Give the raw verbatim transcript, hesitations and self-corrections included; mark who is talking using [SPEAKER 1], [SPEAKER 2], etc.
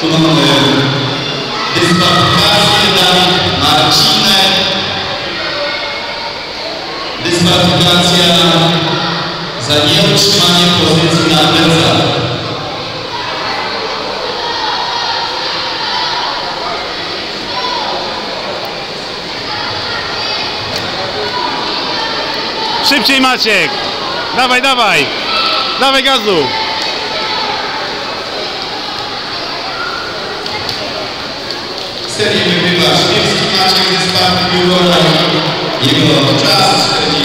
[SPEAKER 1] Tu mamy dyskwalifikację Dawid Marcinek. Dyskwalifikacja za nieutrzymanie pozycji na plecach.
[SPEAKER 2] Szybciej Maciek! Dawaj, dawaj! Dawaj gazu!
[SPEAKER 1] Serię wygrywa Szwedzki Maciek ze Sparty Biuro. Jego czas czterdzieści